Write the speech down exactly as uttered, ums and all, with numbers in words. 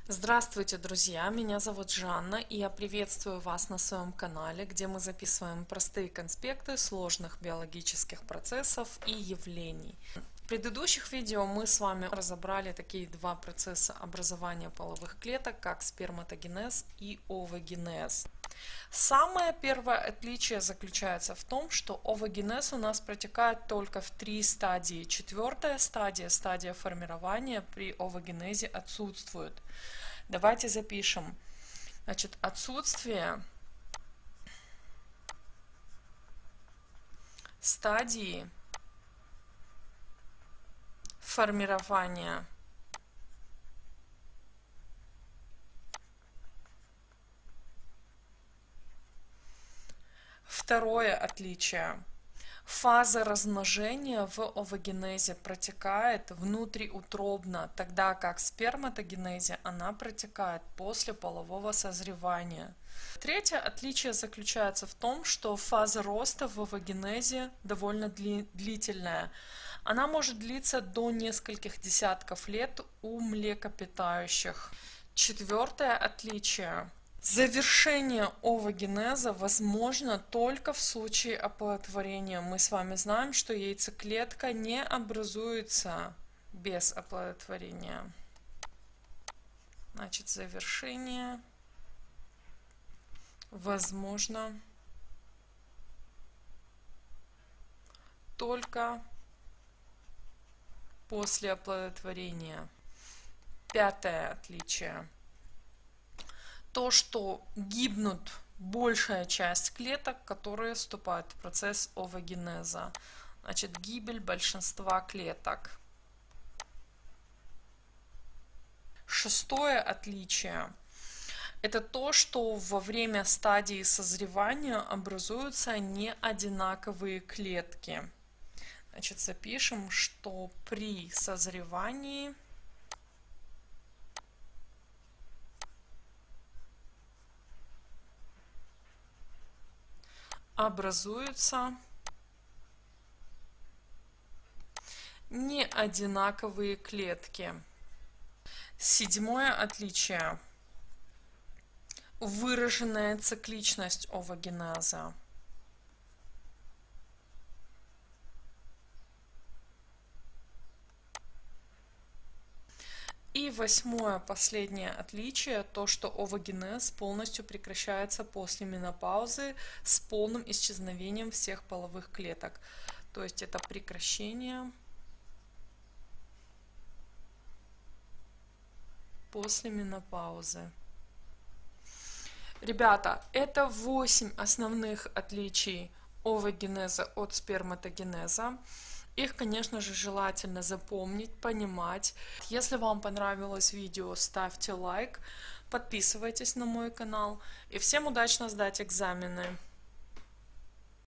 Здравствуйте, друзья! Меня зовут Жанна, и я приветствую вас на своем канале, где мы записываем простые конспекты сложных биологических процессов и явлений. В предыдущих видео мы с вами разобрали такие два процесса образования половых клеток, как сперматогенез и овогенез. Самое первое отличие заключается в том, что овогенез у нас протекает только в три стадии. Четвертая стадия, стадия формирования, при овогенезе отсутствует. Давайте запишем. Значит, отсутствие стадии формирования Второе отличие. Фаза размножения в овогенезе протекает внутриутробно, тогда как в сперматогенезе она протекает после полового созревания. Третье отличие заключается в том, что фаза роста в овогенезе довольно длительная. Она может длиться до нескольких десятков лет у млекопитающих. Четвертое отличие. Завершение овогенеза возможно только в случае оплодотворения. Мы с вами знаем, что яйцеклетка не образуется без оплодотворения. Значит, завершение возможно только после оплодотворения. Пятое отличие. То, что гибнут большая часть клеток, которые вступают в процесс овогенеза. Значит, гибель большинства клеток. Шестое отличие. Это то, что во время стадии созревания образуются неодинаковые клетки. Значит, запишем, что при созревании образуются неодинаковые клетки. Седьмое отличие. Выраженная цикличность овогенеза. И восьмое, последнее отличие, то, что овогенез полностью прекращается после менопаузы с полным исчезновением всех половых клеток. То есть это прекращение после менопаузы. Ребята, это восемь основных отличий овогенеза от сперматогенеза. Их, конечно же, желательно запомнить, понимать. Если вам понравилось видео, ставьте лайк, подписывайтесь на мой канал. И всем удачно сдать экзамены!